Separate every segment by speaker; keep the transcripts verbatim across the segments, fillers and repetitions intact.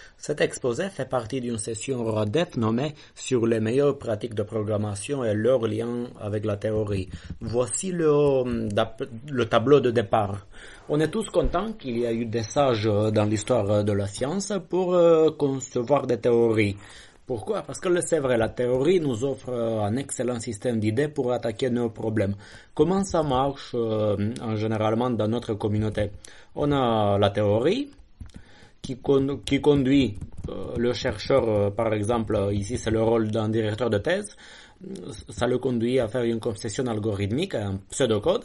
Speaker 1: Cet exposé fait partie d'une session RODEP nommée sur les meilleures pratiques de programmation et leur lien avec la théorie. Voici le, le tableau de départ. On est tous contents qu'il y a eu des sages dans l'histoire de la science pour euh, concevoir des théories. Pourquoi? Parce que c'est vrai, la théorie nous offre un excellent système d'idées pour attaquer nos problèmes. Comment ça marche euh, en généralement dans notre communauté? On a la théorie qui, con qui conduit euh, le chercheur, euh, par exemple, ici c'est le rôle d'un directeur de thèse, ça le conduit à faire une concession algorithmique, un pseudocode.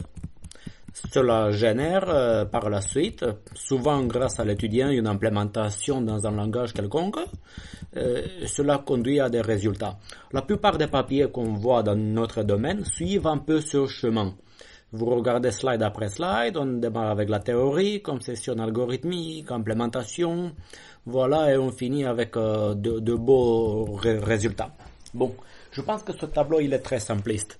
Speaker 1: Cela génère euh, par la suite, souvent grâce à l'étudiant, une implémentation dans un langage quelconque. Euh, cela conduit à des résultats. La plupart des papiers qu'on voit dans notre domaine suivent un peu ce chemin. Vous regardez slide après slide, on démarre avec la théorie, concession algorithmique, implémentation, voilà, et on finit avec euh, de, de beaux ré résultats. Bon. Je pense que ce tableau, il est très simpliste.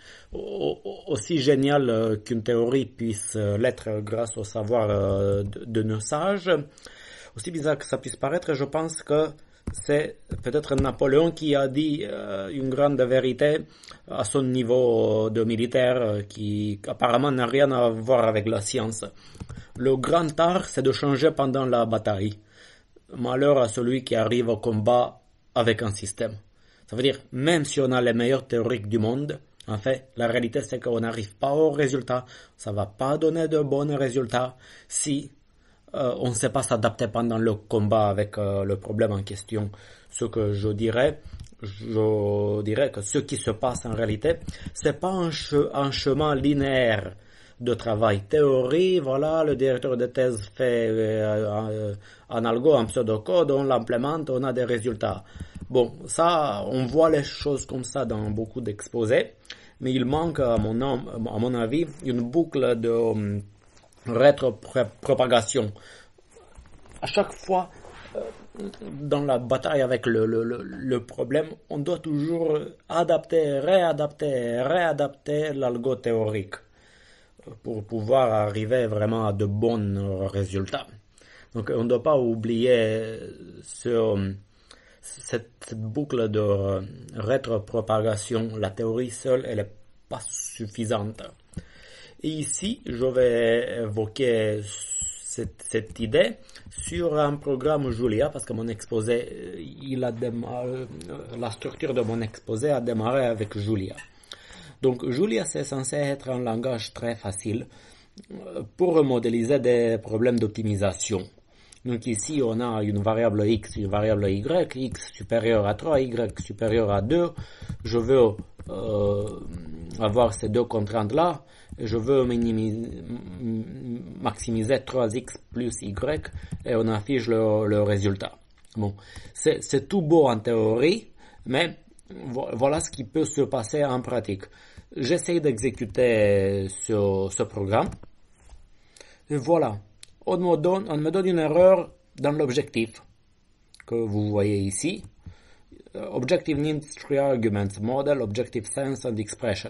Speaker 1: Aussi génial euh, qu'une théorie puisse euh, l'être grâce au savoir euh, de, de nos sages, aussi bizarre que ça puisse paraître, je pense que c'est peut-être Napoléon qui a dit euh, une grande vérité à son niveau de militaire euh, qui apparemment n'a rien à voir avec la science. Le grand art, c'est de changer pendant la bataille. Malheur à celui qui arrive au combat avec un système. Ça veut dire, même si on a les meilleurs théoriques du monde, en fait, la réalité c'est qu'on n'arrive pas au résultat. Ça va pas donner de bons résultats si euh, on ne sait pas s'adapter pendant le combat avec euh, le problème en question. Ce que je dirais, je dirais que ce qui se passe en réalité, c'est pas un, che un chemin linéaire de travail. Théorie, voilà, le directeur de thèse fait euh, un algo, un pseudocode, on l'implémente, on a des résultats. Bon, ça, on voit les choses comme ça dans beaucoup d'exposés, mais il manque, à mon, à mon avis, une boucle de um, rétropropagation. À chaque fois, euh, dans la bataille avec le, le, le, le problème, on doit toujours adapter, réadapter, réadapter l'algo théorique pour pouvoir arriver vraiment à de bons résultats. Donc, on ne doit pas oublier ce... Cette, cette boucle de euh, rétropropagation, la théorie seule, elle n'est pas suffisante. Et ici, je vais évoquer cette, cette idée sur un programme Julia, parce que mon exposé, il a démarré, la structure de mon exposé a démarré avec Julia. Donc, Julia, c'est censé être un langage très facile pour modéliser des problèmes d'optimisation. Donc ici, on a une variable x, une variable y, x supérieur à trois, y supérieur à deux. Je veux euh, avoir ces deux contraintes-là. Je veux minimiser, maximiser trois x plus y et on affiche le, le résultat. Bon, c'est tout beau en théorie, mais voilà ce qui peut se passer en pratique. J'essaie d'exécuter ce, ce programme. Et voilà. On me, donne, on me donne une erreur dans l'objectif que vous voyez ici. Objective needs three arguments, model, objective sense and expression.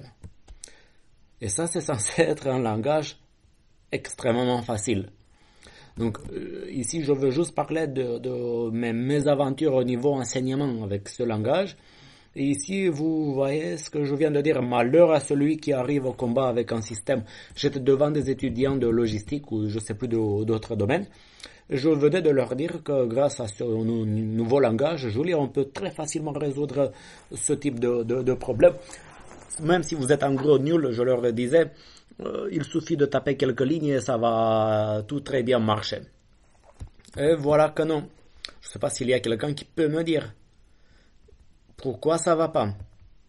Speaker 1: Et ça, c'est censé être un langage extrêmement facile. Donc, euh, ici, je veux juste parler de, de mes mésaventures au niveau enseignement avec ce langage. Et ici, vous voyez ce que je viens de dire. Malheur à celui qui arrive au combat avec un système. J'étais devant des étudiants de logistique ou je ne sais plus d'autres domaines. Je venais de leur dire que grâce à ce nouveau langage, Julia, on peut très facilement résoudre ce type de, de, de problème. Même si vous êtes en gros nul, je leur disais, euh, il suffit de taper quelques lignes et ça va tout très bien marcher. Et voilà que non. Je ne sais pas s'il y a quelqu'un qui peut me dire. Pourquoi ça va pas?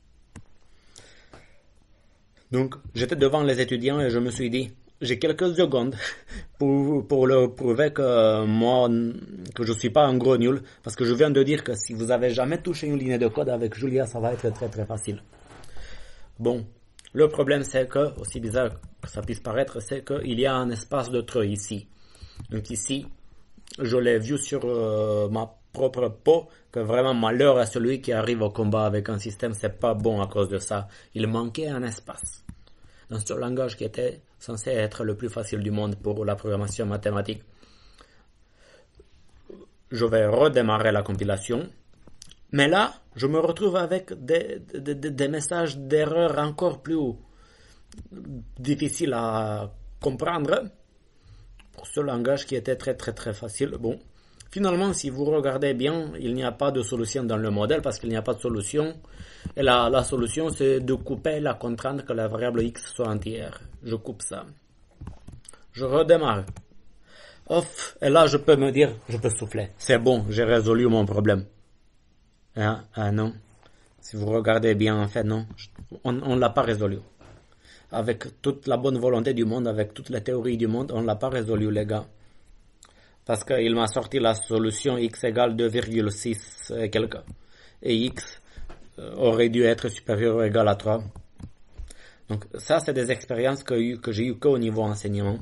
Speaker 1: Donc, j'étais devant les étudiants et je me suis dit, j'ai quelques secondes pour, pour leur prouver que moi, que je suis pas un gros nul, parce que je viens de dire que si vous avez jamais touché une ligne de code avec Julia, ça va être très très facile. Bon, le problème c'est que, aussi bizarre que ça puisse paraître, c'est qu'il y a un espace de trou ici. Donc ici, je l'ai vu sur euh, ma propre peau, que vraiment malheur à celui qui arrive au combat avec un système, c'est pas bon à cause de ça. Il manquait un espace. Dans ce langage qui était censé être le plus facile du monde pour la programmation mathématique. je vais redémarrer la compilation. Mais là, je me retrouve avec des, des, des messages d'erreur encore plus difficiles à comprendre pour ce langage qui était très très très facile. Bon, finalement, si vous regardez bien, il n'y a pas de solution dans le modèle parce qu'il n'y a pas de solution. Et la, la solution, c'est de couper la contrainte que la variable x soit entière. Je coupe ça. Je redémarre. Off, et là, je peux me dire, je peux souffler. C'est bon, j'ai résolu mon problème. Ah, ah non. Si vous regardez bien, en fait, non. On ne l'a pas résolu. Avec toute la bonne volonté du monde, avec toutes les théories du monde, on ne l'a pas résolu, les gars. Parce qu'il m'a sorti la solution x égale deux virgule six et quelque. Et x aurait dû être supérieur ou égal à trois. Donc ça, c'est des expériences que, que j'ai eues qu'au niveau enseignement.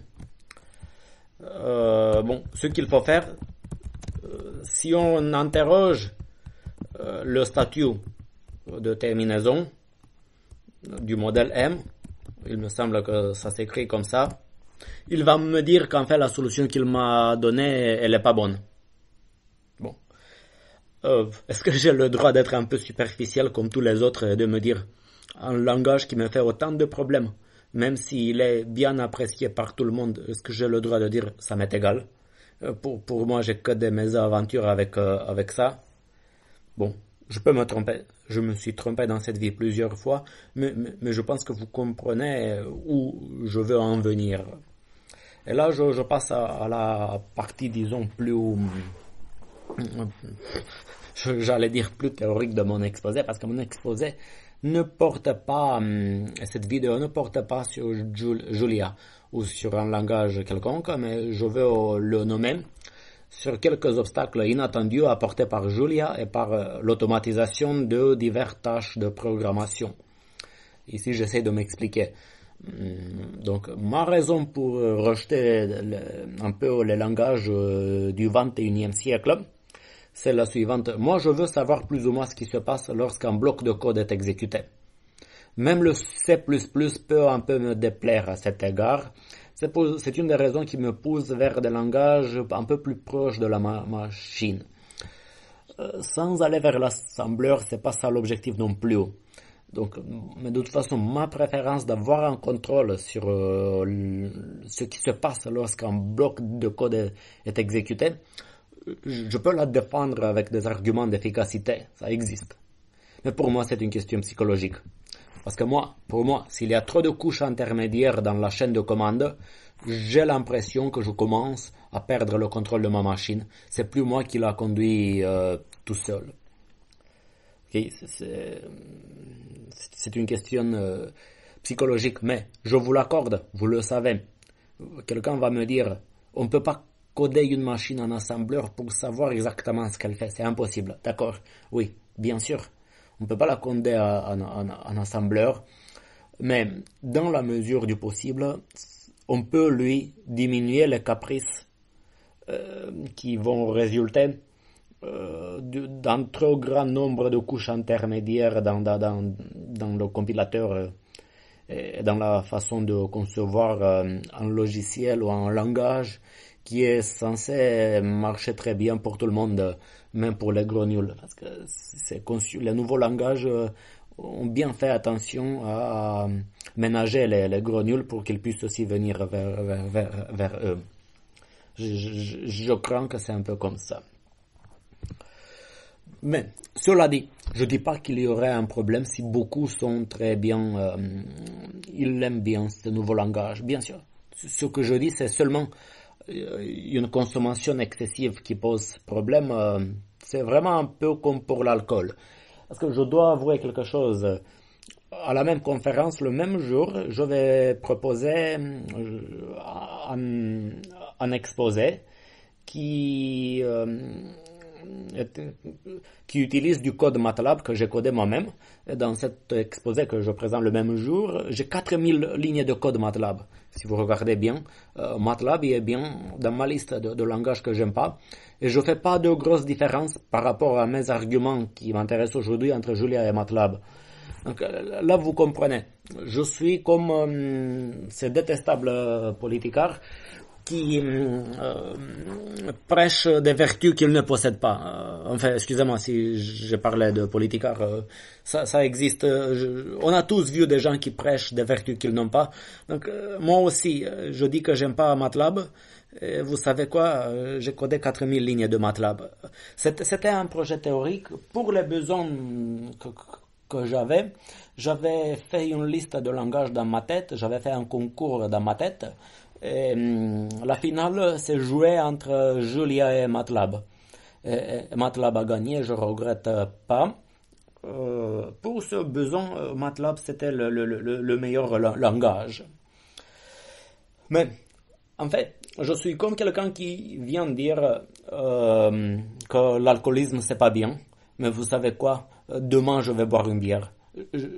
Speaker 1: Euh, bon, ce qu'il faut faire, euh, si on interroge euh, le statut de terminaison du modèle M, il me semble que ça s'écrit comme ça, il va me dire qu'en fait la solution qu'il m'a donnée, elle n'est pas bonne. Bon. Euh, est-ce que j'ai le droit d'être un peu superficiel comme tous les autres et de me dire un langage qui me fait autant de problèmes, même s'il est bien apprécié par tout le monde, est-ce que j'ai le droit de dire ça m'est égal? euh, pour, pour moi, j'ai que des mésaventures avec, euh, avec ça. Bon, je peux me tromper. Je me suis trompé dans cette vie plusieurs fois, mais, mais, mais je pense que vous comprenez où je veux en venir. Et là, je, je passe à, à la partie, disons, plus... J'allais dire plus théorique de mon exposé, parce que mon exposé ne porte pas, cette vidéo ne porte pas sur Julia ou sur un langage quelconque, mais je veux le nommer sur quelques obstacles inattendus apportés par Julia et par l'automatisation de diverses tâches de programmation. Ici, j'essaie de m'expliquer. Donc, ma raison pour rejeter le, un peu les langages du vingt et unième siècle, c'est la suivante. Moi, je veux savoir plus ou moins ce qui se passe lorsqu'un bloc de code est exécuté. Même le C plus plus peut un peu me déplaire à cet égard. C'est, pour, c'est une des raisons qui me pousse vers des langages un peu plus proches de la ma- machine. Euh, sans aller vers l'assembleur, c'est pas ça l'objectif non plus. Donc, mais de toute façon, ma préférence d'avoir un contrôle sur euh, le, ce qui se passe lorsqu'un bloc de code est, est exécuté, je peux la défendre avec des arguments d'efficacité, ça existe. Mais pour moi, c'est une question psychologique. Parce que moi, pour moi, s'il y a trop de couches intermédiaires dans la chaîne de commande, j'ai l'impression que je commence à perdre le contrôle de ma machine. C'est plus moi qui la conduis euh, tout seul. Okay, c'est, c'est une question euh, psychologique, mais je vous l'accorde, vous le savez. Quelqu'un va me dire, on ne peut pas coder une machine en assembleur pour savoir exactement ce qu'elle fait. C'est impossible. D'accord? Oui, bien sûr. On ne peut pas la coder en, en, en assembleur. Mais dans la mesure du possible, on peut lui diminuer les caprices euh, qui vont résulter euh, d'un trop grand nombre de couches intermédiaires dans, dans, dans le compilateur euh, et dans la façon de concevoir euh, un logiciel ou un langage qui est censé marcher très bien pour tout le monde, même pour les gros nuls. Parce que c'est conçu, les nouveaux langages ont bien fait attention à ménager les, les gros nuls pour qu'ils puissent aussi venir vers, vers, vers, vers eux. Je, je, je crains que c'est un peu comme ça. Mais, cela dit, je dis pas qu'il y aurait un problème si beaucoup sont très bien, euh, ils aiment bien ce nouveau langage, bien sûr. Ce que je dis, c'est seulement une consommation excessive qui pose problème. Euh, c'est vraiment un peu comme pour l'alcool. Parce que je dois avouer quelque chose. À la même conférence, le même jour, je vais proposer un, un exposé qui... Euh, qui utilise du code MATLAB que j'ai codé moi-même. Et dans cet exposé que je présente le même jour, j'ai quatre mille lignes de code MATLAB. Si vous regardez bien, euh, MATLAB est bien dans ma liste de, de langages que j'aime pas. Et je fais pas de grosses différences par rapport à mes arguments qui m'intéressent aujourd'hui entre Julia et MATLAB. Donc là, vous comprenez. Je suis comme euh, ces détestables euh, politicards qui euh, prêche des vertus qu'il ne possède pas. Euh, enfin, excusez-moi si je parlais de politicard, euh, ça, ça existe. Je, on a tous vu des gens qui prêchent des vertus qu'ils n'ont pas. Donc euh, moi aussi, je dis que j'aime pas MATLAB. Et vous savez quoi, j'ai codé quatre mille lignes de MATLAB. C'était un projet théorique pour les besoins que, que j'avais. J'avais fait une liste de langages dans ma tête, j'avais fait un concours dans ma tête. Et, la finale s'est jouée entre Julia et MATLAB. Et, et MATLAB a gagné, je regrette pas. Euh, pour ce besoin, MATLAB c'était le, le, le, le meilleur langage. Mais en fait, je suis comme quelqu'un qui vient dire euh, que l'alcoolisme c'est pas bien. Mais vous savez quoi? Demain je vais boire une bière. Je,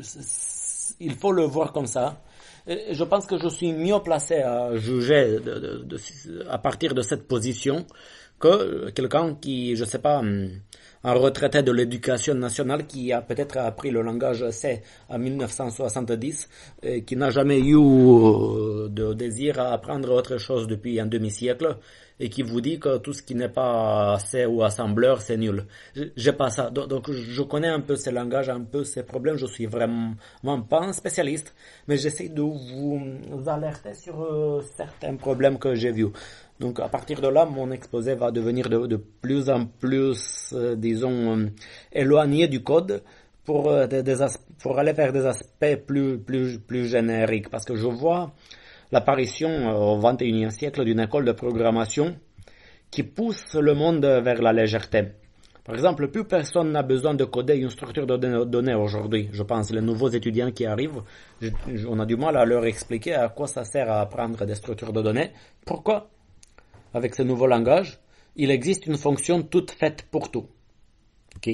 Speaker 1: il faut le voir comme ça. Je pense que je suis mieux placé à juger de, de, de, à partir de cette position que quelqu'un qui, je sais pas, un retraité de l'éducation nationale qui a peut-être appris le langage C en mille neuf cent soixante-dix et qui n'a jamais eu de désir à apprendre autre chose depuis un demi-siècle et qui vous dit que tout ce qui n'est pas C ou assembleur, c'est nul. J'ai pas ça. Donc, je connais un peu ces langages, un peu ces problèmes. Je suis vraiment pas un spécialiste, mais j'essaie de vous alerter sur euh, certains problèmes que j'ai vus. Donc, à partir de là, mon exposé va devenir de, de plus en plus, euh, disons, euh, éloigné du code pour, euh, des, des pour aller vers des aspects plus, plus, plus génériques. Parce que je vois l'apparition euh, au vingt et unième siècle d'une école de programmation qui pousse le monde vers la légèreté. Par exemple, plus personne n'a besoin de coder une structure de données aujourd'hui. Je pense les nouveaux étudiants qui arrivent, je, on a du mal à leur expliquer à quoi ça sert à apprendre des structures de données. Pourquoi? Avec ce nouveau langage, il existe une fonction toute faite pour tout. Ok.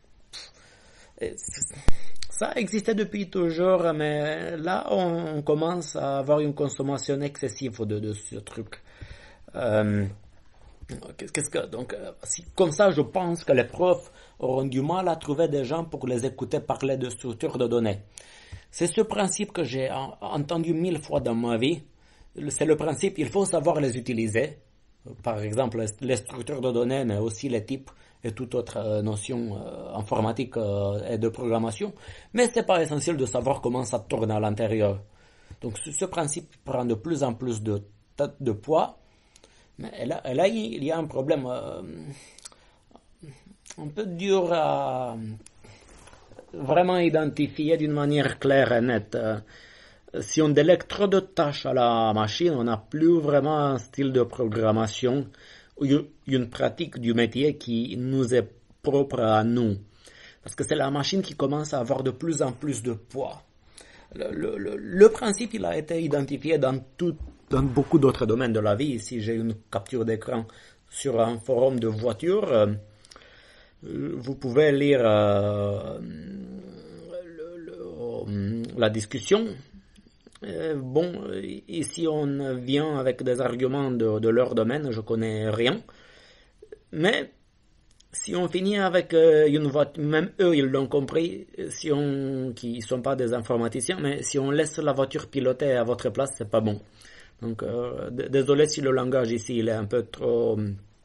Speaker 1: Ça existait depuis toujours, mais là, on commence à avoir une consommation excessive de, de ce truc. Euh, qu'est-ce que, donc, si, comme ça, je pense que les profs auront du mal à trouver des gens pour les écouter parler de structures de données. C'est ce principe que j'ai entendu mille fois dans ma vie. C'est le principe, il faut savoir les utiliser. Par exemple, les structures de données, mais aussi les types et toute autre notion euh, informatique euh, et de programmation. Mais c'est pas essentiel de savoir comment ça tourne à l'intérieur. Donc ce, ce principe prend de plus en plus de, de poids. Mais là, là, il y a un problème euh, un peu dur à vraiment identifier d'une manière claire et nette. Si on délègue trop de tâches à la machine, on n'a plus vraiment un style de programmation ou une pratique du métier qui nous est propre à nous. Parce que c'est la machine qui commence à avoir de plus en plus de poids. Le, le, le, le principe, il a été identifié dans, tout, dans beaucoup d'autres domaines de la vie. Si j'ai une capture d'écran sur un forum de voitures, euh, vous pouvez lire euh, le, le, la discussion. Euh, bon, ici on vient avec des arguments de, de leur domaine, je connais rien. Mais si on finit avec euh, une voiture, même eux ils l'ont compris, si on, qui ne sont pas des informaticiens, mais si on laisse la voiture piloter à votre place, c'est pas bon. Donc euh, d- désolé si le langage ici il est un peu trop...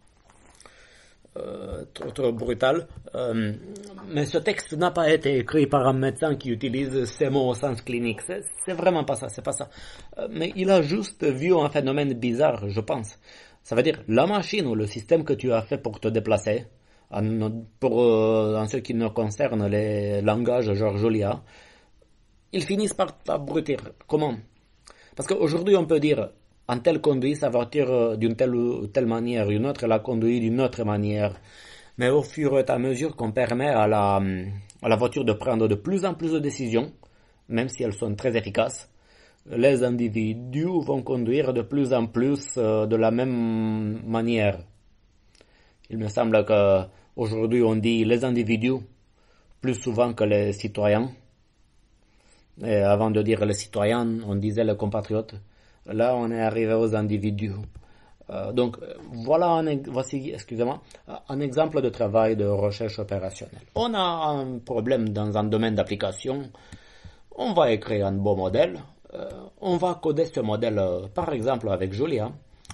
Speaker 1: Euh, trop, trop brutal. Euh, mais ce texte n'a pas été écrit par un médecin qui utilise ces mots au sens clinique. C'est, c'est vraiment pas ça, c'est pas ça. Euh, mais il a juste vu un phénomène bizarre, je pense. Ça veut dire, la machine ou le système que tu as fait pour te déplacer, en, pour, euh, en ce qui ne concerne les langages genre Julia, ils finissent par t'abrutir. Comment? Parce qu'aujourd'hui, on peut dire, un tel conduit sa voiture d'une telle ou telle manière, une autre la conduit d'une autre manière. Mais au fur et à mesure qu'on permet à la, à la voiture de prendre de plus en plus de décisions, même si elles sont très efficaces, les individus vont conduire de plus en plus de la même manière. Il me semble qu'aujourd'hui on dit les individus plus souvent que les citoyens. Et avant de dire les citoyens, on disait les compatriotes. Là, on est arrivé aux individus. Euh, donc, voilà un, voici, excusez-moi, un exemple de travail de recherche opérationnelle. On a un problème dans un domaine d'application. On va écrire un beau modèle. Euh, on va coder ce modèle, euh, par exemple, avec Julia.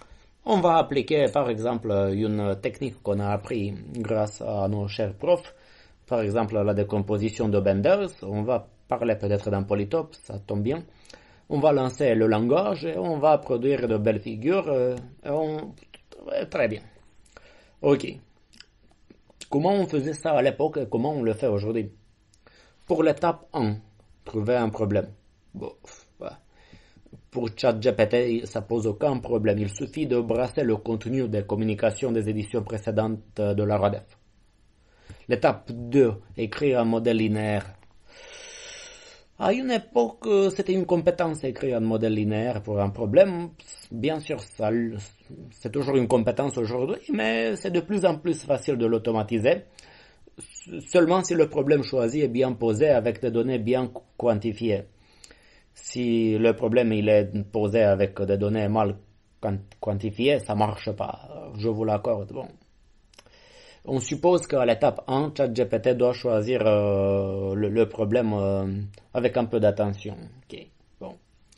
Speaker 1: On va appliquer par exemple une technique qu'on a appris grâce à nos chers profs, par exemple la décomposition de Benders. On va parler peut-être d'un polytope, ça tombe bien. On va lancer le langage et on va produire de belles figures. Euh, et on... Très bien. Ok. Comment on faisait ça à l'époque et comment on le fait aujourd'hui? Pour l'étape un, trouver un problème. Bon, ouais. Pour ChatGPT, ça pose aucun problème. Il suffit de brasser le contenu des communications des éditions précédentes de la RODEF. L'étape deux, écrire un modèle linéaire. À une époque, c'était une compétence écrire un modèle linéaire pour un problème. Bien sûr, ça, c'est toujours une compétence aujourd'hui, mais c'est de plus en plus facile de l'automatiser. Seulement si le problème choisi est bien posé avec des données bien quantifiées. Si le problème il est posé avec des données mal quantifiées, ça marche pas. Je vous l'accorde. Bon. On suppose qu'à l'étape un, ChatGPT doit choisir euh, le, le problème euh, avec un peu d'attention. Okay. Bon.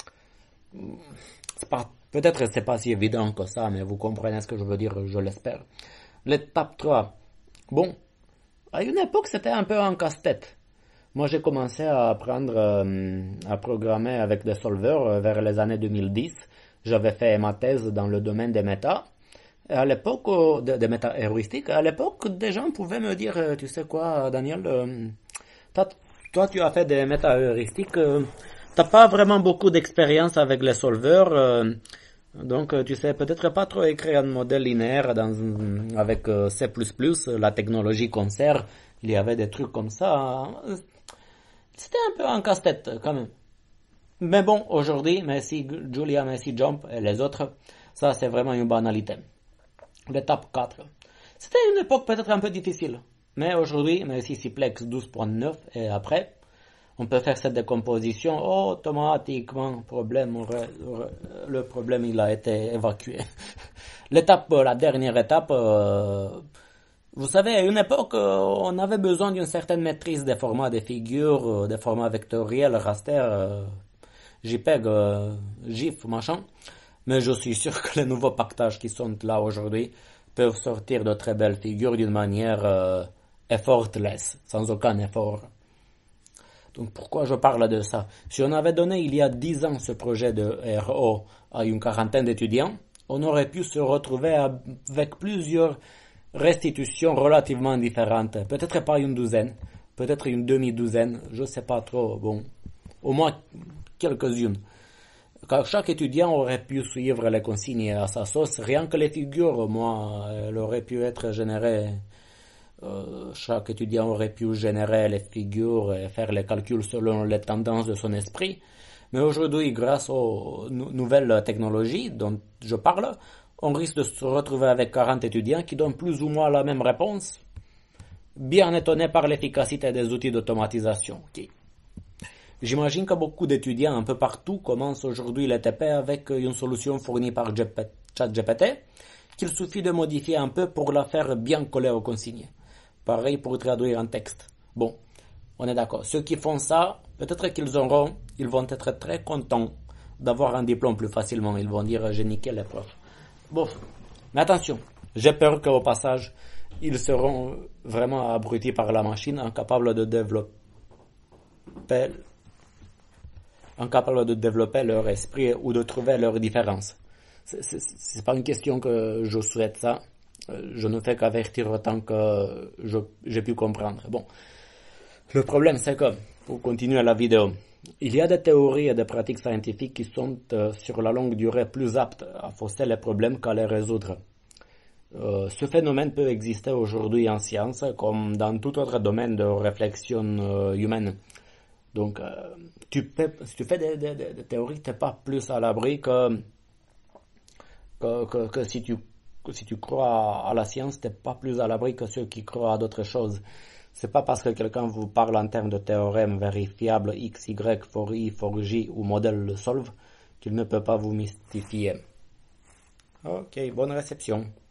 Speaker 1: C'est pas, peut-être c'est pas si évident que ça, mais vous comprenez ce que je veux dire, je l'espère. L'étape trois. Bon. À une époque, c'était un peu un casse-tête. Moi, j'ai commencé à apprendre euh, à programmer avec des solvers euh, vers les années deux mille dix. J'avais fait ma thèse dans le domaine des méta. Et à l'époque, euh, des de méta-heuristiques, à l'époque, des gens pouvaient me dire, euh, tu sais quoi, Daniel, euh, toi, tu as fait des méta-heuristiques, euh, t'as pas vraiment beaucoup d'expérience avec les solvers, euh, donc tu sais peut-être pas trop écrire un modèle linéaire dans, avec euh, C plus plus, la technologie qu'on sert, il y avait des trucs comme ça. C'était un peu un casse-tête quand même. Mais bon, aujourd'hui, merci Julia, merci Jump et les autres, ça c'est vraiment une banalité. L'étape quatre. C'était une époque peut-être un peu difficile. Mais aujourd'hui, merci Ciplex douze point neuf et après, on peut faire cette décomposition automatiquement. Problème, le problème il a été évacué. L'étape, la dernière étape, euh, vous savez, à une époque, on avait besoin d'une certaine maîtrise des formats des figures, des formats vectoriels, raster, euh, JPEG, euh, GIF, machin. Mais je suis sûr que les nouveaux packages qui sont là aujourd'hui peuvent sortir de très belles figures d'une manière euh, effortless, sans aucun effort. Donc pourquoi je parle de ça? Si on avait donné il y a dix ans ce projet de R O à une quarantaine d'étudiants, on aurait pu se retrouver avec plusieurs restitutions relativement différentes. Peut-être pas une douzaine, peut-être une demi-douzaine, je sais pas trop, bon, au moins quelques-unes. Car chaque étudiant aurait pu suivre les consignes à sa sauce, rien que les figures, moi, elles auraient pu être générées. Euh, chaque étudiant aurait pu générer les figures et faire les calculs selon les tendances de son esprit. Mais aujourd'hui, grâce aux nou- nouvelles technologies dont je parle, on risque de se retrouver avec quarante étudiants qui donnent plus ou moins la même réponse, bien étonnés par l'efficacité des outils d'automatisation. Okay. J'imagine que beaucoup d'étudiants un peu partout commencent aujourd'hui l'E T P avec une solution fournie par ChatGPT, qu'il suffit de modifier un peu pour la faire bien coller aux consignes. Pareil pour traduire un texte. Bon, on est d'accord. Ceux qui font ça, peut-être qu'ils auront, ils vont être très contents d'avoir un diplôme plus facilement. Ils vont dire j'ai niqué l'épreuve. Bon, mais attention, j'ai peur qu'au passage, ils seront vraiment abrutis par la machine, incapables de développer incapables de développer leur esprit ou de trouver leurs différences. C'est, c'est, c'est pas une question que je souhaite ça. Je ne fais qu'avertir autant que je, j'ai pu comprendre. Bon. Le problème, c'est que, pour continuer la vidéo, il y a des théories et des pratiques scientifiques qui sont, euh, sur la longue durée, plus aptes à fausser les problèmes qu'à les résoudre. Euh, ce phénomène peut exister aujourd'hui en science, comme dans tout autre domaine de réflexion euh, humaine. Donc, euh, tu peux, si tu fais des, des, des théories, tu n'es pas plus à l'abri que, que, que, que si tu que si tu crois à la science, tu n'es pas plus à l'abri que ceux qui croient à d'autres choses. C'est pas parce que quelqu'un vous parle en termes de théorème vérifiable X, Y, for I, for J ou modèle solve qu'il ne peut pas vous mystifier. Ok, bonne réception.